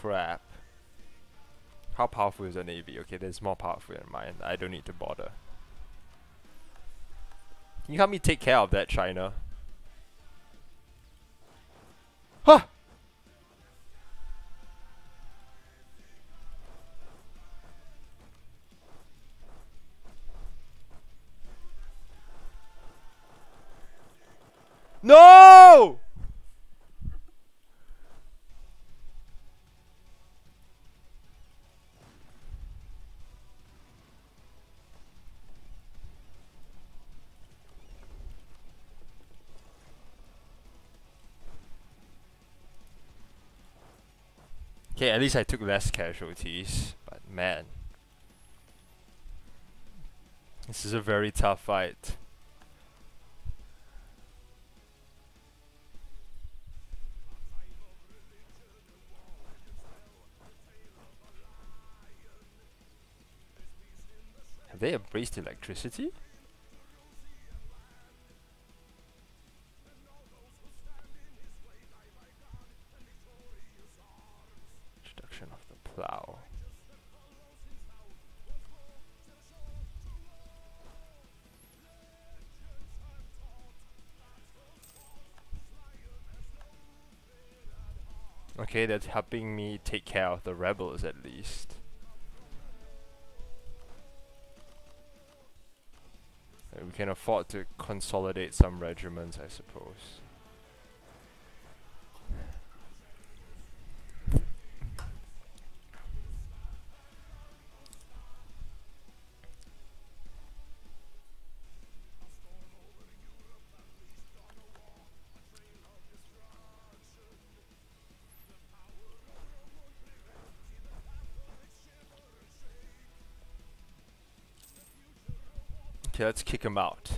crap. How powerful is a navy? Okay, that's more powerful than mine. I don't need to bother. Can you help me take care of that, China? Huh! No! Okay, at least I took less casualties. But man, this is a very tough fight. Have they embraced electricity? Introduction of the plow. Okay, that's helping me take care of the rebels at least. We can afford to consolidate some regiments, I suppose. Okay, let's kick him out.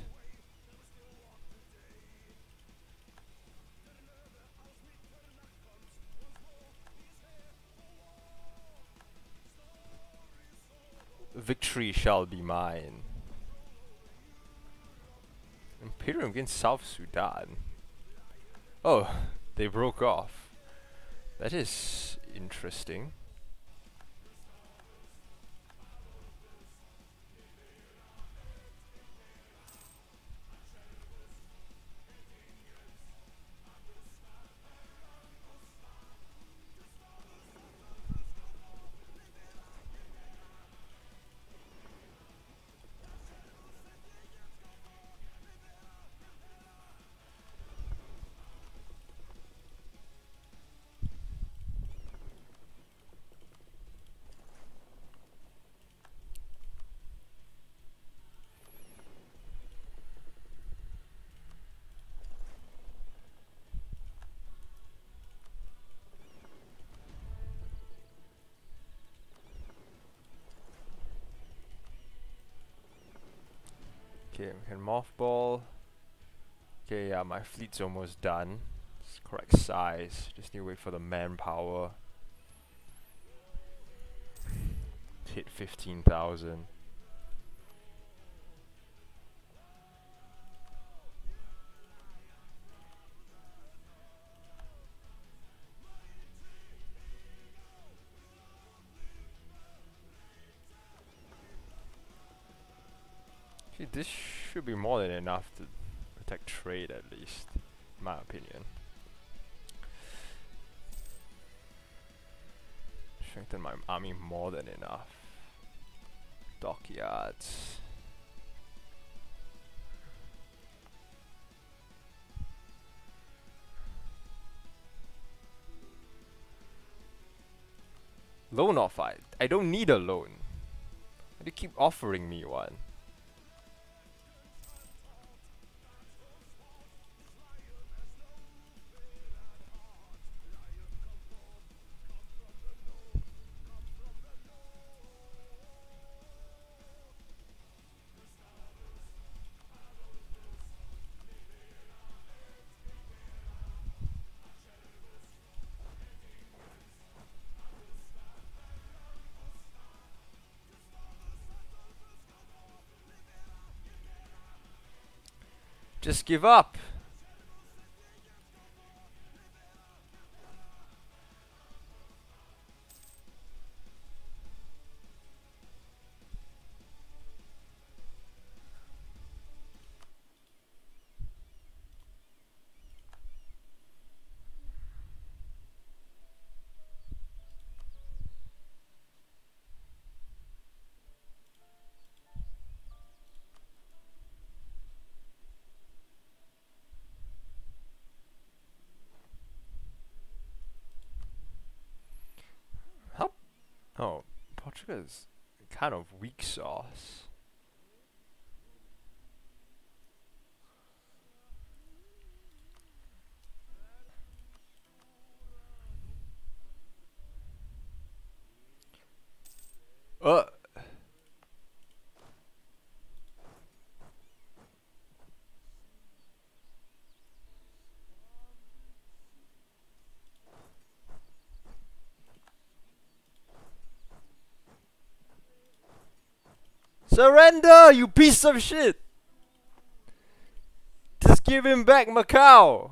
Victory shall be mine. Imperium against South Sudan. Oh, they broke off. That is interesting. Okay, we can mothball. Okay, yeah, my fleet's almost done. It's correct size. Just need to wait for the manpower. Hit 15,000. Okay, this should be more than enough to protect trade at least, in my opinion. Strengthen my army more than enough. Dockyards. Loan offer. I don't need a loan. Why do you keep offering me one? Just give up. Portugal is kind of weak sauce. Uh. Surrender, you piece of shit! Just give him back Macau!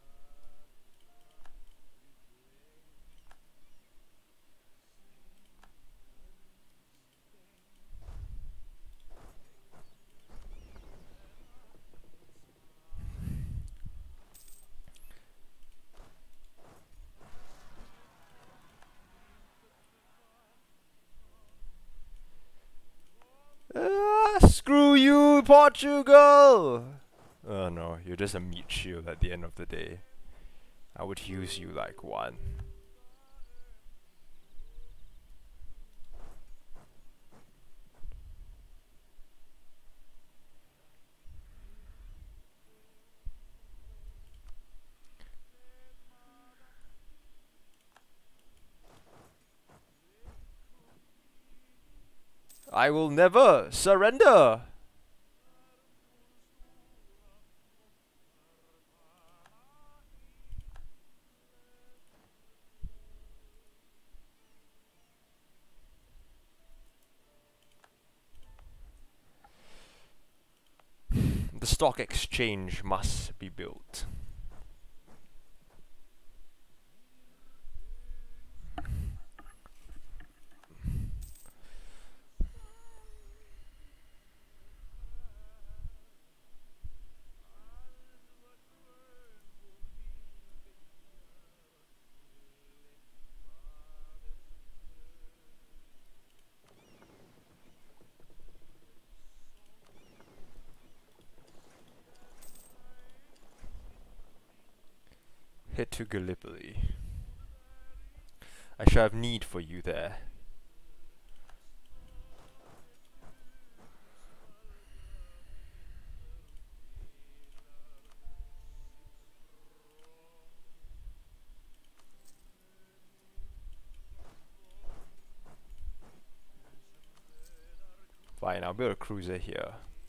Screw you, Portugal! Oh no, you're just a meat shield at the end of the day. I would use you like one. I will never surrender! The stock exchange must be built. Head to Gallipoli. I shall have need for you there. Fine, I'll build a cruiser here.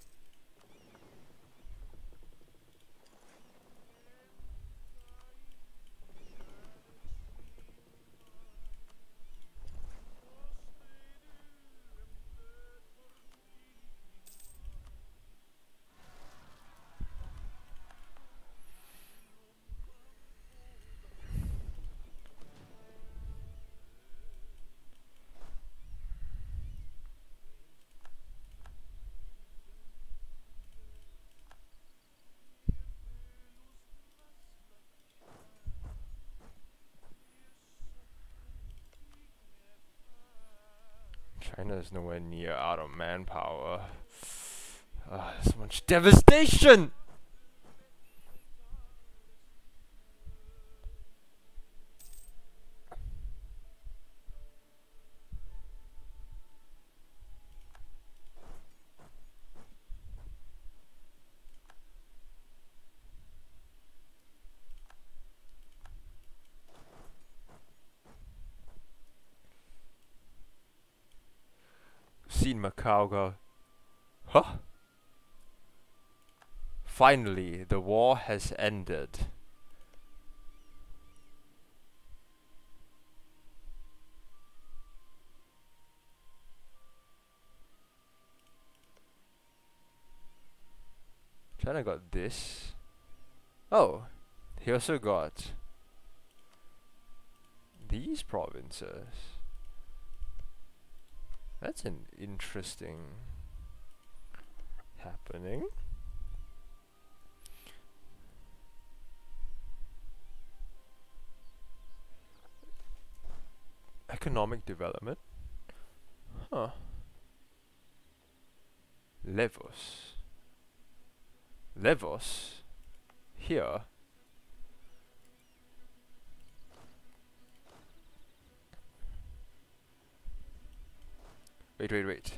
China is nowhere near out of manpower. So much devastation! Seen Macau go, huh? Finally, the war has ended. China got this. Oh, he also got these provinces. That's an interesting happening. Economic development. Huh. Levos. Levos? Here? Wait, wait, wait.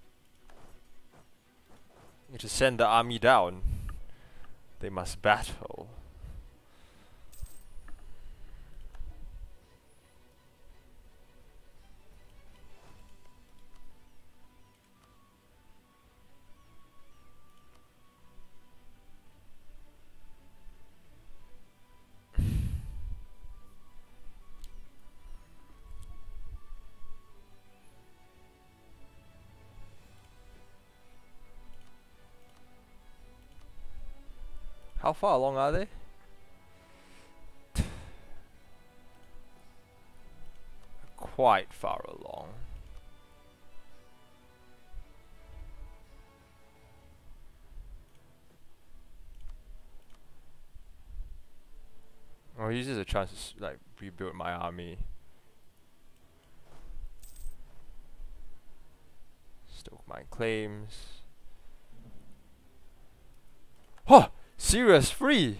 You just send the army down. They must battle. How far along are they? Quite far along. I'll use this as a chance to like rebuild my army. Stoke my claims. Huh! Serious free!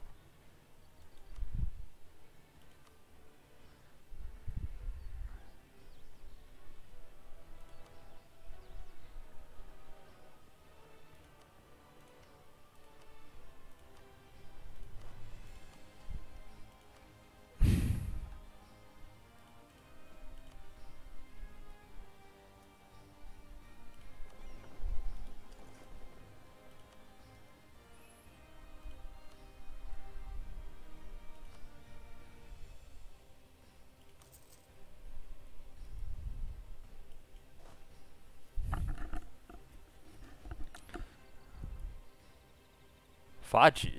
Faji.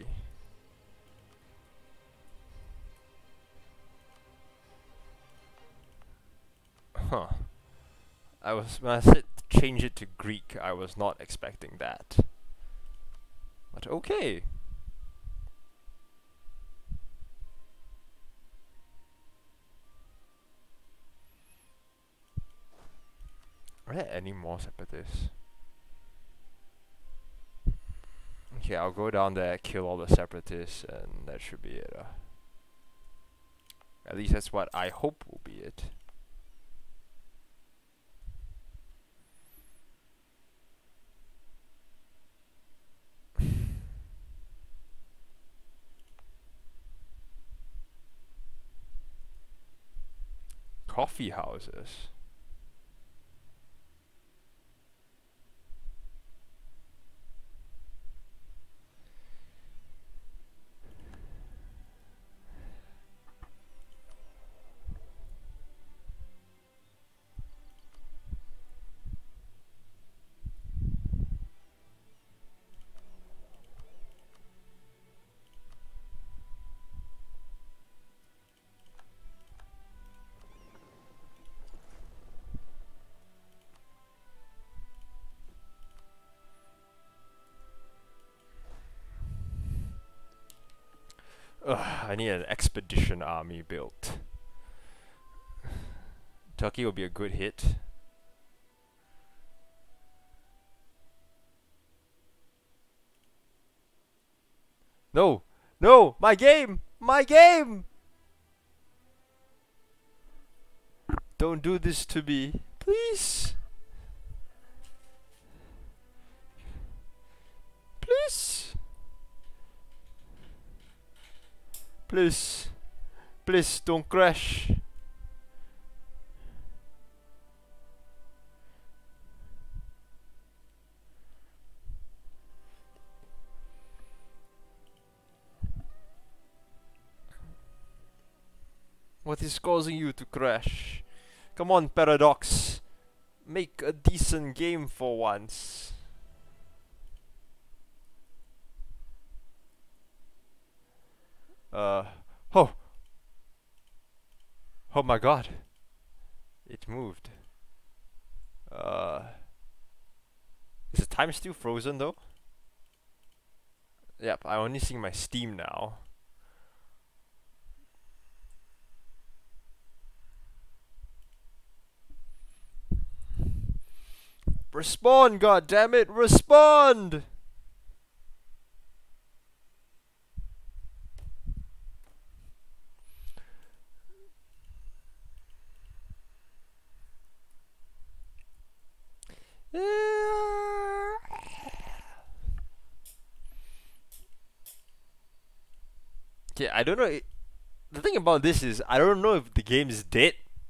Huh. When I said change it to Greek, I was not expecting that. But okay. Are there any more separatists? Okay, I'll go down there, kill all the separatists, and that should be it. At least that's what I hope will be it. Coffee houses. Ugh, I need an expedition army built. Turkey will be a good hit. No! No! My game! My game! Don't do this to me. Please! Please! Please! Please don't crash! What is causing you to crash? Come on, Paradox. Make a decent game for once. Oh. Oh my god. It moved. Is the time still frozen though? Yep, I only see my Steam now. Respond, goddammit, respond! Okay, I don't know. The thing about this is, I don't know if the game is dead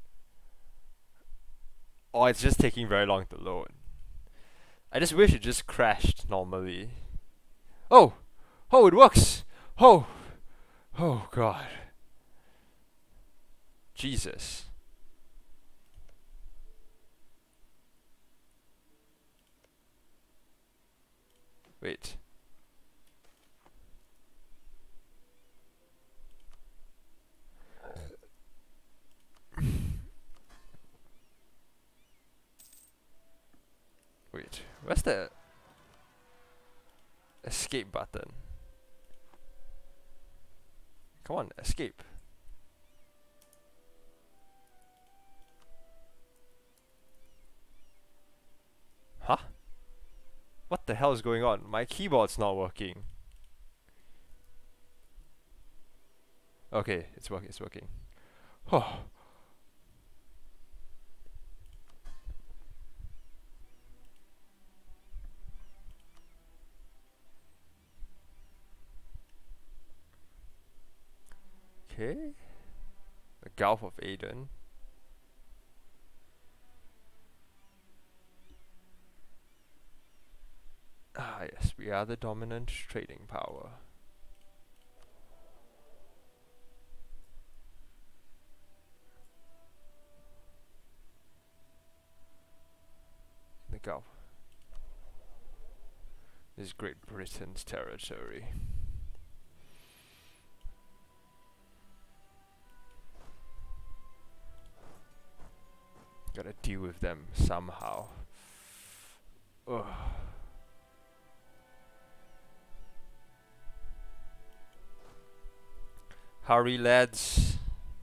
or it's just taking very long to load. I just wish it just crashed normally. Oh! Oh, it works! Oh! Oh, God. Jesus. Wait. Wait, where's the escape button? Come on, escape. Huh? What the hell is going on? My keyboard's not working. Okay, it's working, it's working. Oh. Okay. The Gulf of Aden. Ah, yes, we are the dominant trading power. The Gulf. This is Great Britain's territory. Gotta deal with them somehow. Ugh. Hurry, lads.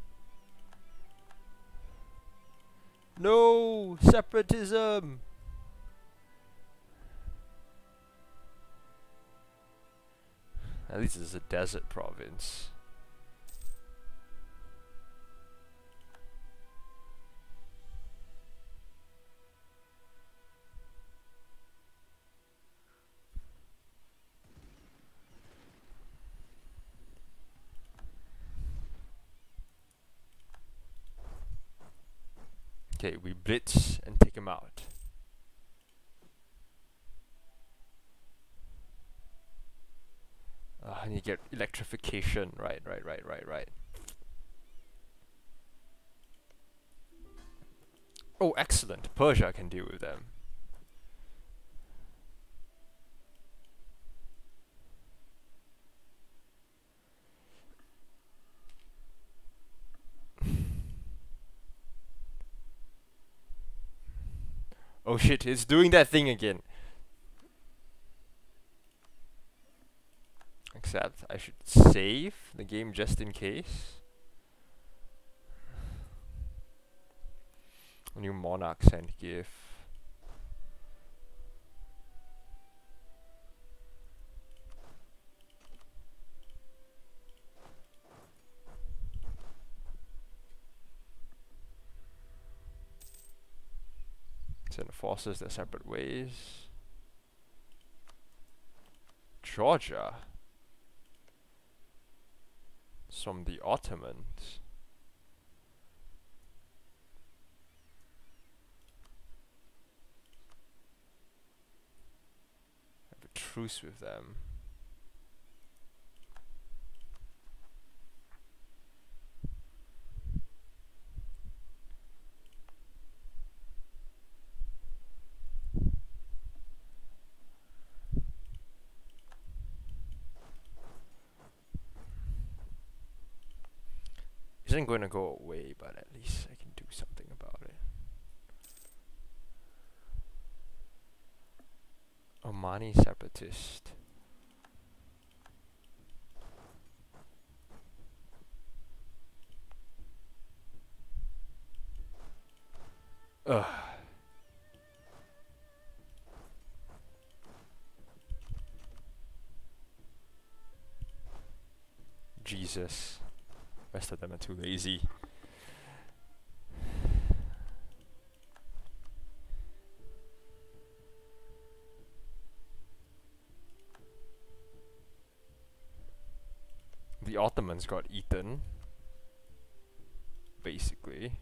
No! Separatism! At least it's a desert province. Okay, we blitz and take him out. And you get electrification. Right. Oh, excellent. Persia can deal with them. Oh shit, it's doing that thing again. Except I should save the game just in case. New monarchs and give. Send forces their separate ways. Georgia. It's from the Ottomans. Have a truce with them. Isn't going to go away, but at least I can do something about it. Omani separatist. Ugh. Jesus. Rest of them are too lazy. The the Ottomans got eaten, basically.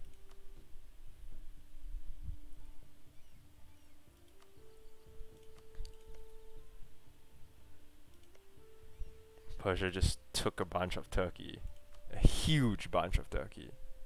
Persia just took a bunch of Turkey. A huge bunch of Turkey.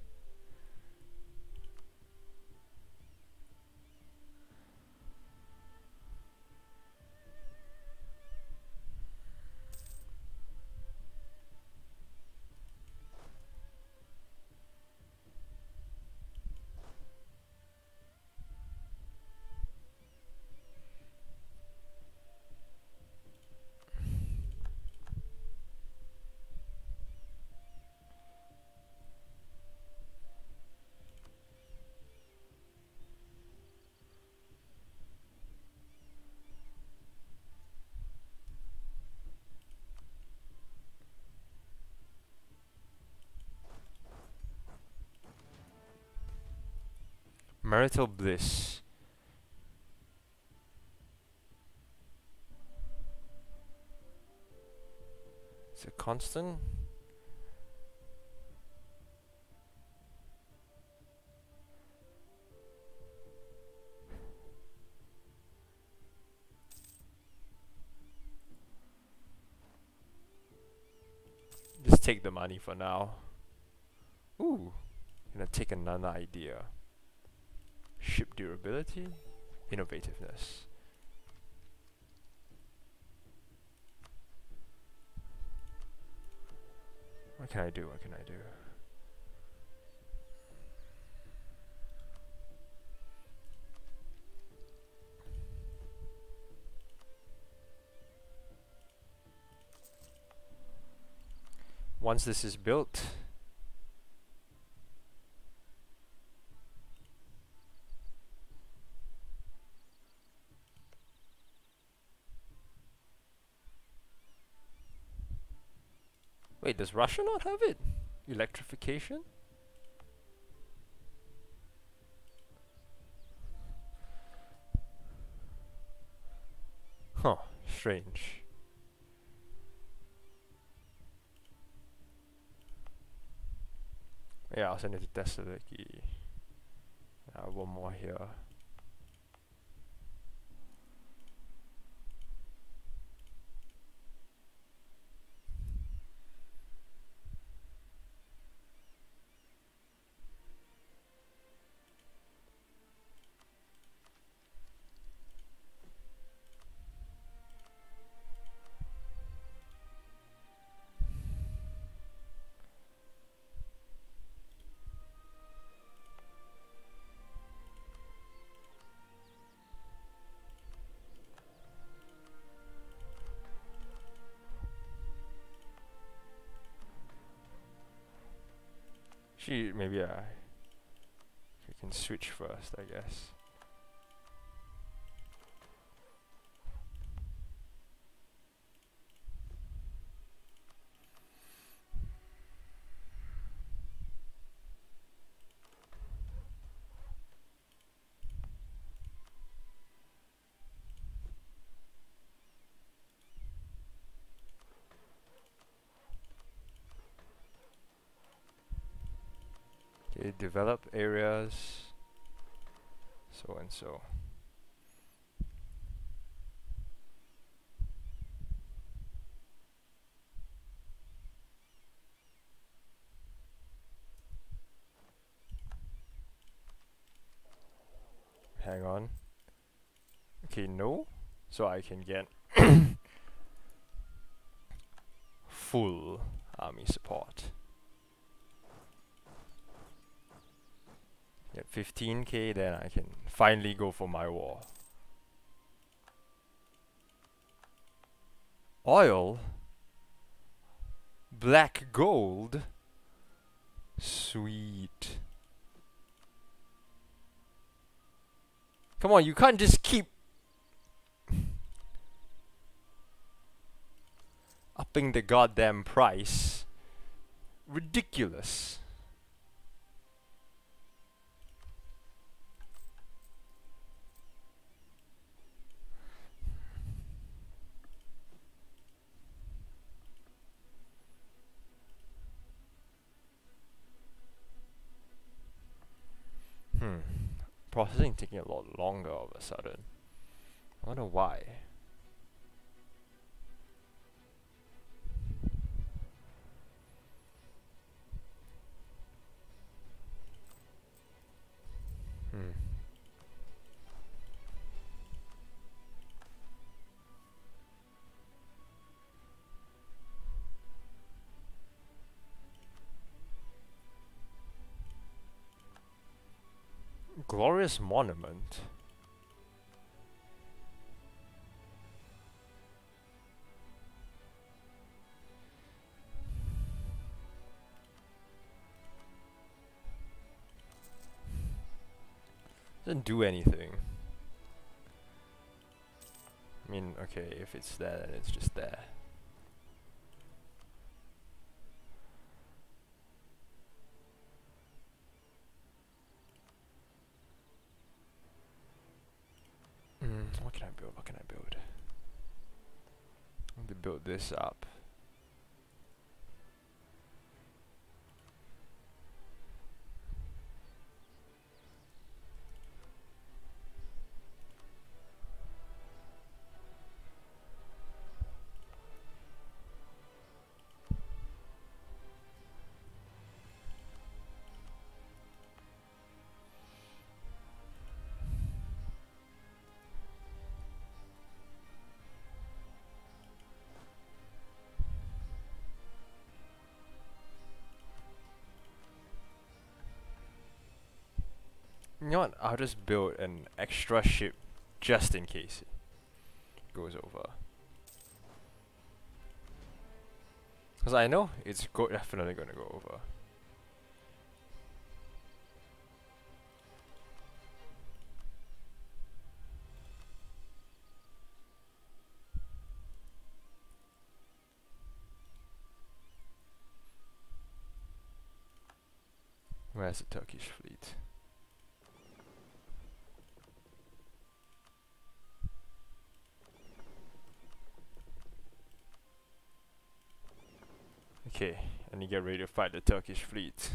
Marital bliss. Is it constant? Just take the money for now. Ooh, gonna take another idea. Ship durability, innovativeness. What can I do? What can I do? Once this is built, wait, does Russia not have it? Electrification? Huh, strange. Yeah, I'll send it to Thessaloniki. One more here. Maybe I can switch first, I guess. Okay, develop areas, so and so. Hang on. Okay, no. So I can get full army support. Get 15k, then I can finally go for my war. Oil? Black gold? Sweet. Come on, you can't just keep upping the goddamn price. Ridiculous. Processing taking a lot longer all of a sudden. I wonder why. Glorious monument. Doesn't do anything. I mean, okay, if it's there, then it's just there. What can I build? What can I build? I want to build this up. You know what? I'll just build an extra ship just in case it goes over. Because I know it's definitely going to go over. Where's the Turkish fleet? Okay, and you get ready to fight the Turkish fleet.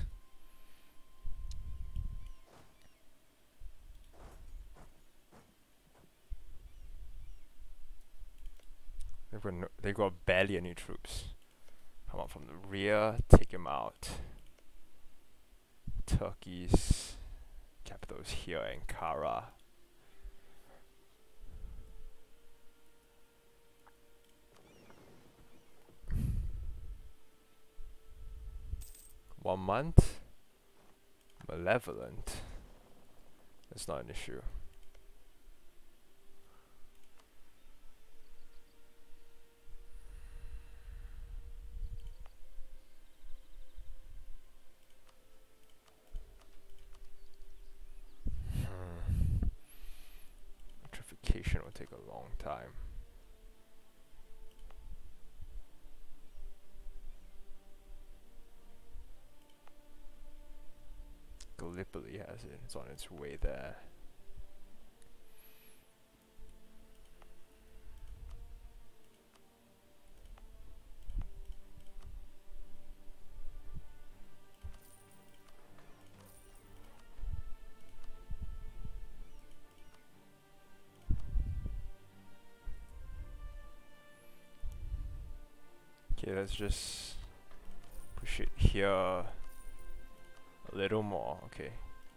They got barely any troops. Come up from the rear, take him out. Turkey's capital is here, Ankara. One month? Malevolent. That's not an issue. Electrification will take a long time. Gallipoli has it. It's on its way there. Okay, let's just push it here a little more. Okay.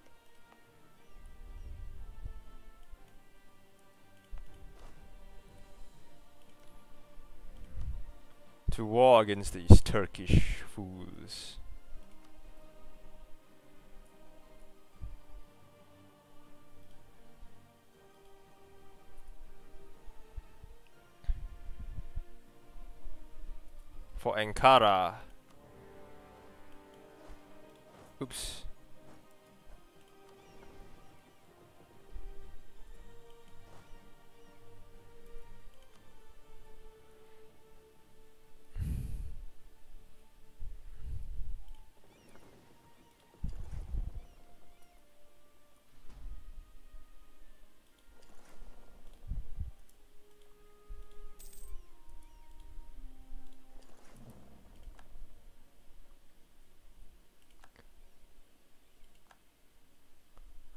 To war against these Turkish fools. For Ankara. Oops.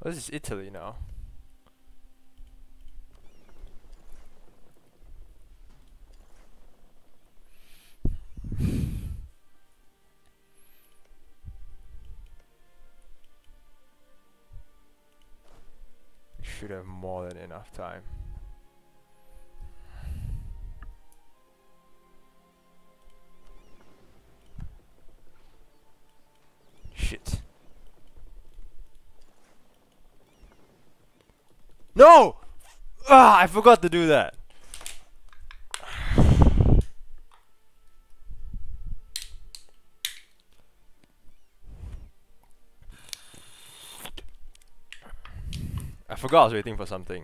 This is Italy now. Should have more than enough time. Shit. No! Ah, I forgot to do that. I forgot I was waiting for something.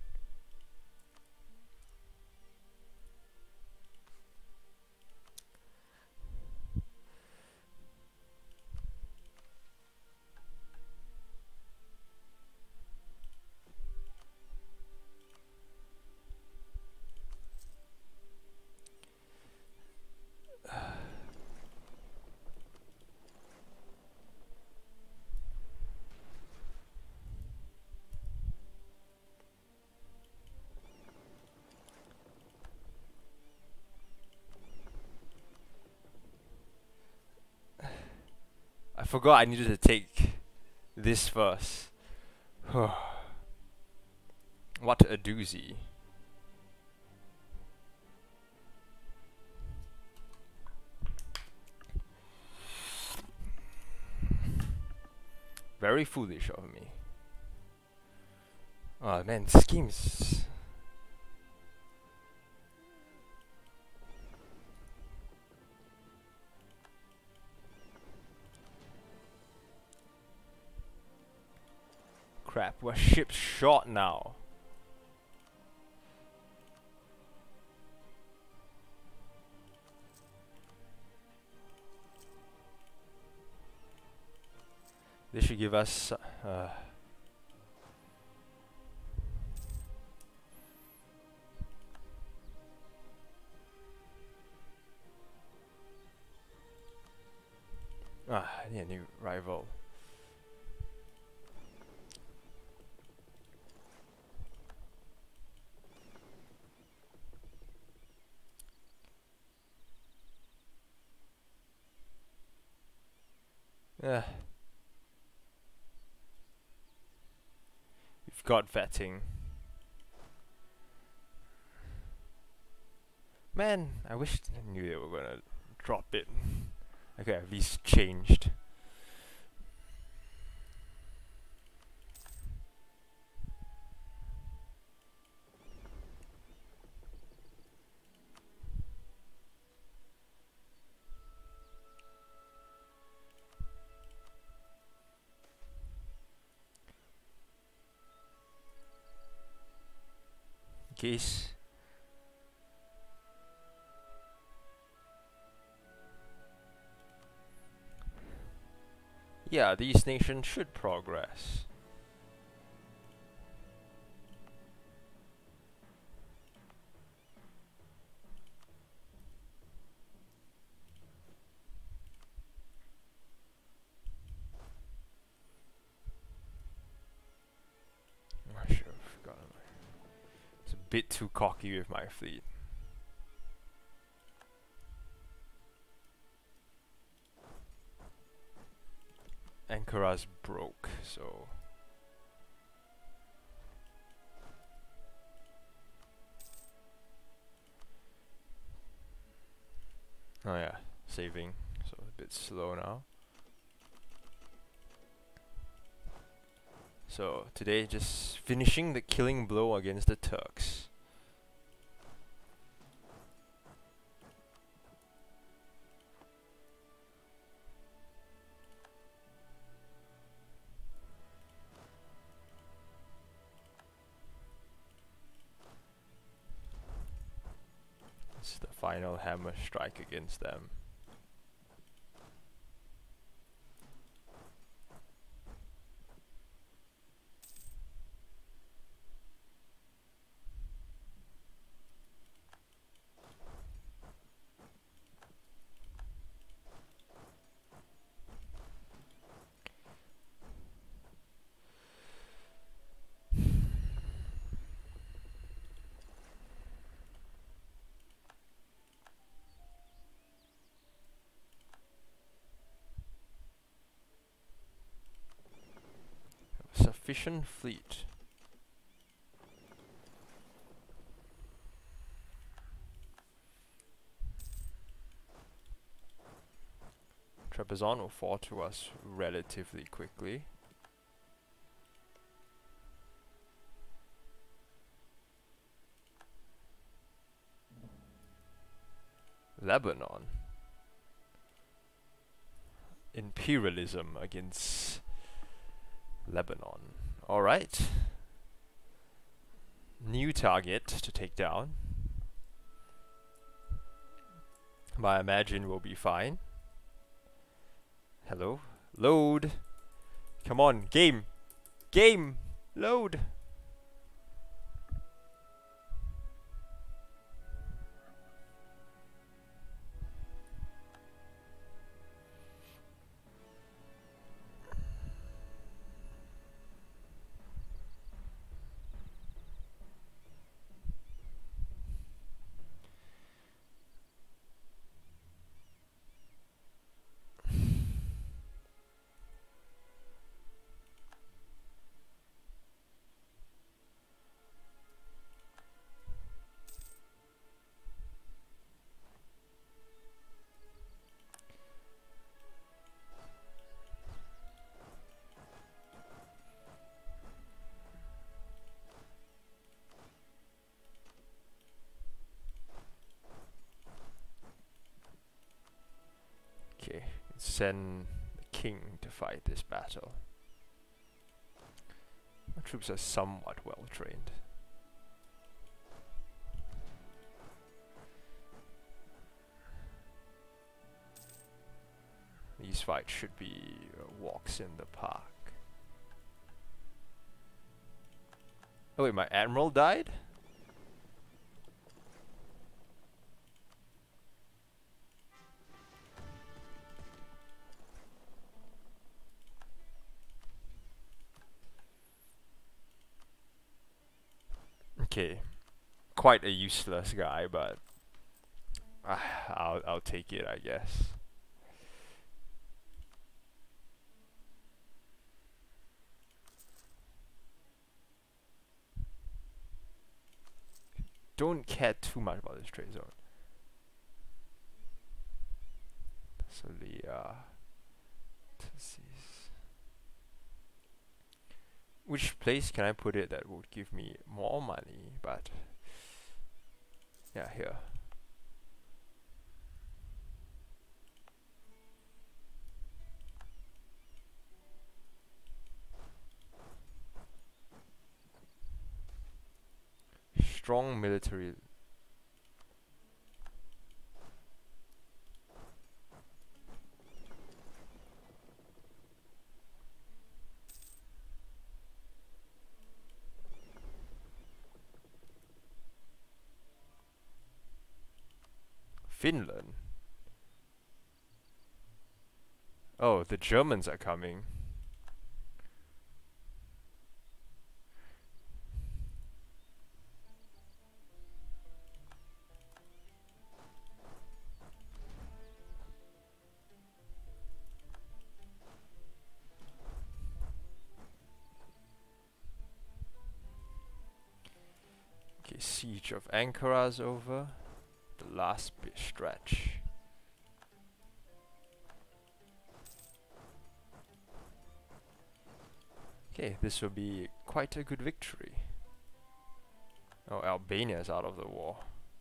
I forgot I needed to take this first. What a doozy. Very foolish of me. Oh man, this game's... Crap, we're ship short now. This should give us... I need a new rival. Yeah. We've got vetting. Man, I wish I knew they were gonna drop it. I could have at least changed. In case. Yeah, these nations should progress. I should have forgotten. It's a bit too cocky with my fleet. Ankara's broke, so... Oh yeah, saving, so a bit slow now. So today just finishing the killing blow against the Turks. This is the final hammer strike against them. efficient fleet. Trebizond will fall to us relatively quickly. Lebanon. Imperialism against Lebanon. Alright. New target to take down. But I imagine we'll be fine. Hello? Load! Come on, game! Game! Load! Okay, send the king to fight this battle. My troops are somewhat well trained. These fights should be walks in the park. Oh wait, my admiral died? Okay, quite a useless guy, but I'll take it, I guess. Don't care too much about this trade zone. So which place can I put it that would give me more money? But yeah, here. Strong military. Finland. Oh, the Germans are coming. Okay, siege of Ankara's over. The last bit stretch. Okay, this will be quite a good victory. Oh, Albania is out of the war.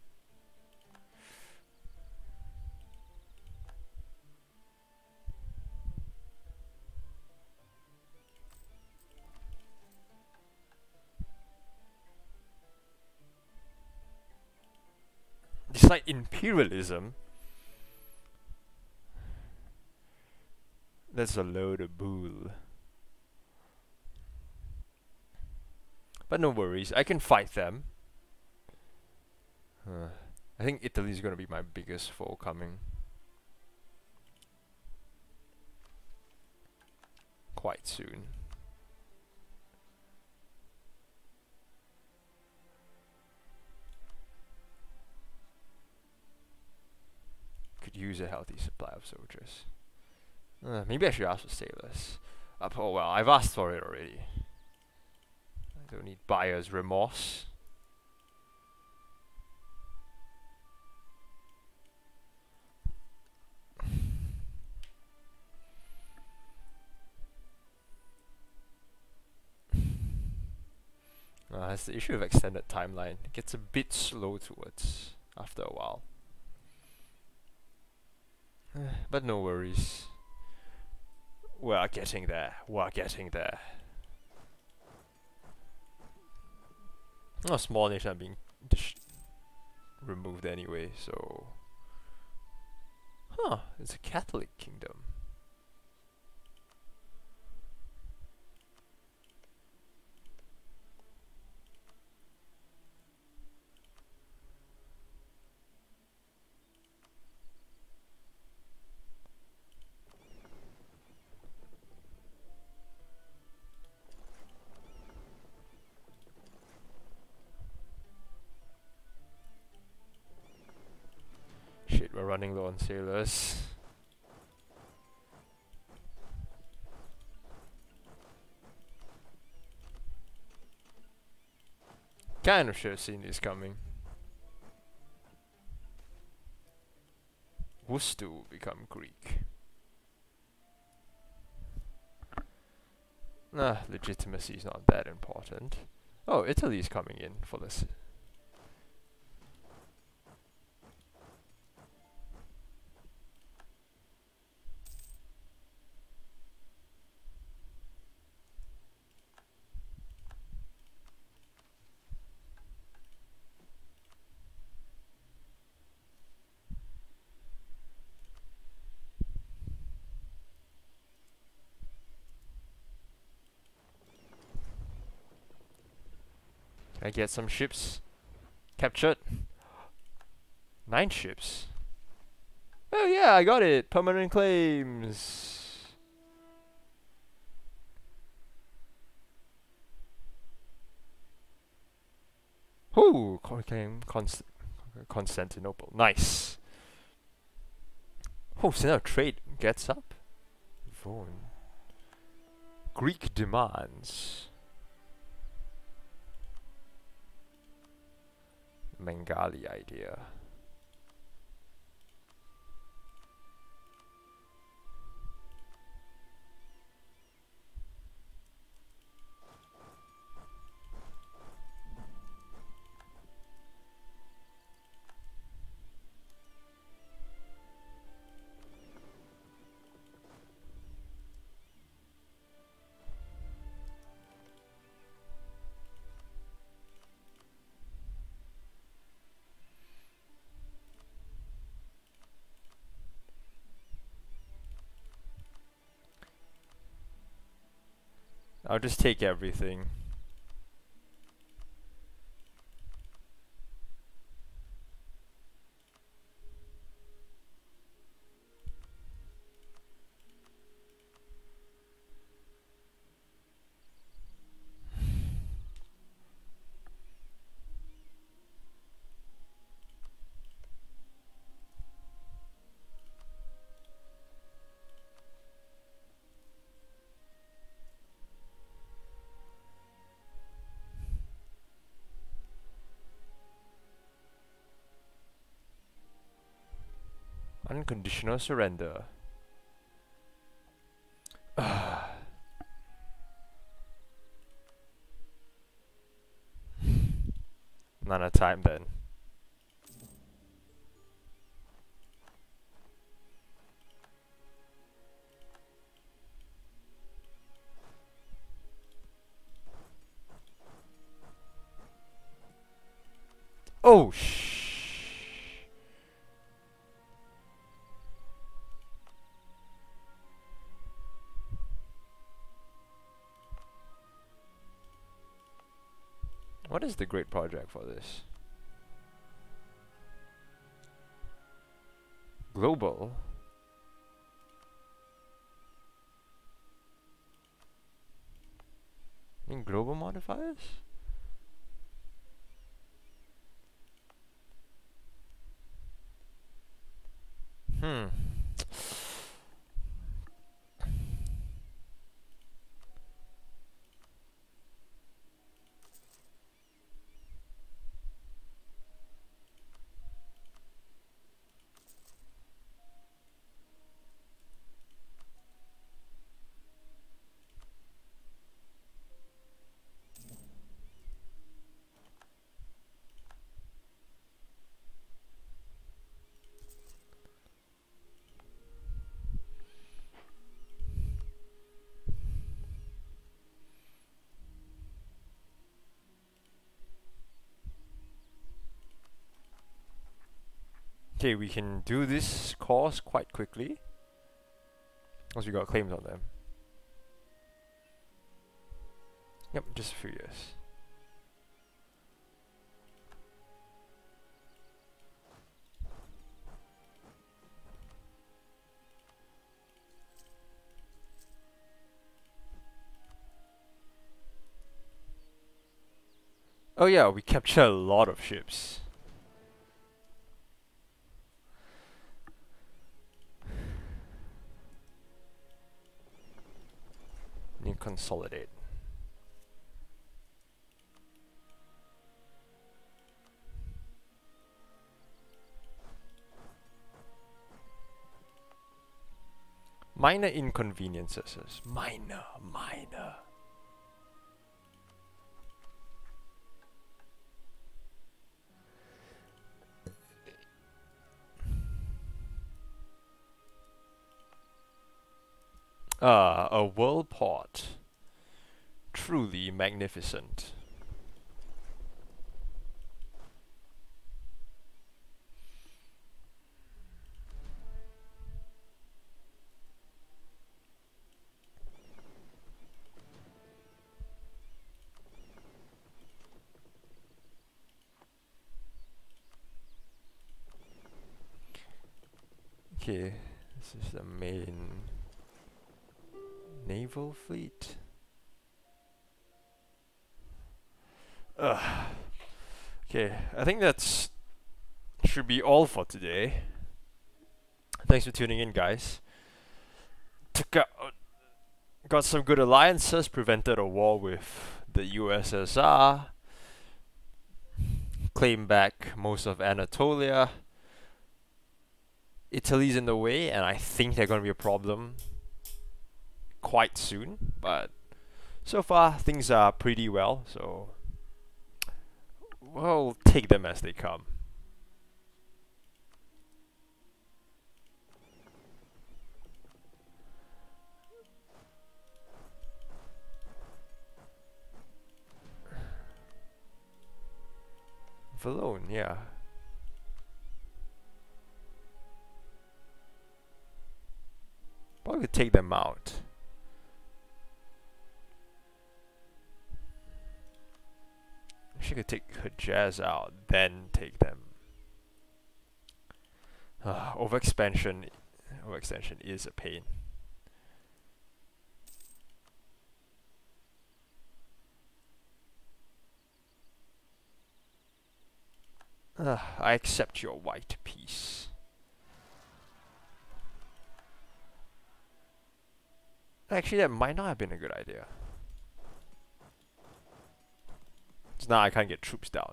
It's like imperialism. That's a load of bull. But no worries, I can fight them. I think Italy is gonna be my biggest foe coming. Quite soon. Could use a healthy supply of soldiers. Maybe I should ask for sailors. Oh well, I've asked for it already. Don't need buyer's remorse. That's the issue of extended timeline. It gets a bit slow towards after a while. But no worries. We're getting there. We're getting there. Small nation are being removed anyway, so... Huh, it's a Catholic kingdom. Shit, we're running low on sailors. Kind of should have seen this coming. Worcester will become Greek. Nah, legitimacy is not that important. Oh, Italy's coming in for this. Can I get some ships captured? 9 ships. Oh yeah, I got it! Permanent claims! Ooh! Constantinople. Nice! Oh, so now trade gets up? Vaughan. Greek demands. Bengali idea. I'll just take everything. Unconditional surrender. Not a time then. Oh What is the great project for this? Global? In global modifiers? Okay, we can do this course quite quickly. Once we got claims on them. Yep, just a few years. Oh yeah, we captured a lot of ships. Need to consolidate. Minor inconveniences. Minor. A world port. Truly magnificent. Okay, this is the main naval fleet. Okay, I think that's should be all for today. Thanks for tuning in, guys. Got some good alliances, prevented a war with the USSR, claimed back most of Anatolia. Italy's in the way, and I think they're going to be a problem quite soon, but so far things are pretty well, so we'll take them as they come. Valone, yeah. Probably could take them out. She could take her jazz out, then take them. Overexpansion is a pain. I accept your white piece. Actually, that might not have been a good idea. So now I can't get troops down.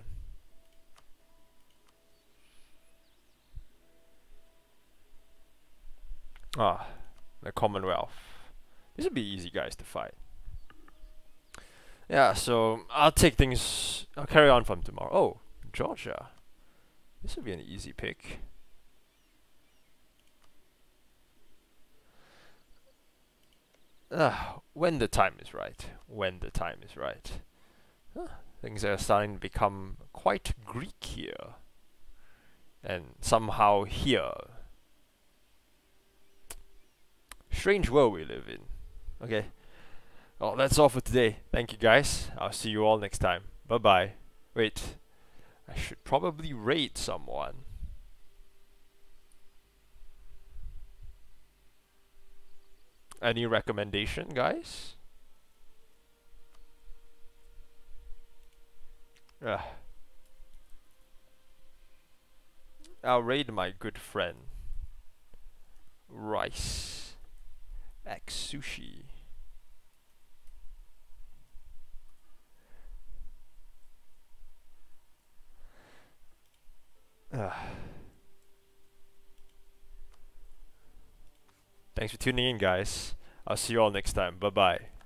The Commonwealth. This would be easy, guys, to fight. Yeah, so I'll carry on from tomorrow. Oh, Georgia. This would be an easy pick. When the time is right. Things are starting to become quite Greek here. And somehow here. Strange world we live in. Okay. Well, that's all for today. Thank you, guys. I'll see you all next time. Bye-bye. Wait. I should probably raid someone. Any recommendation, guys? I'll raid my good friend Rice X Sushi. Thanks for tuning in, guys. I'll see you all next time. Bye-bye.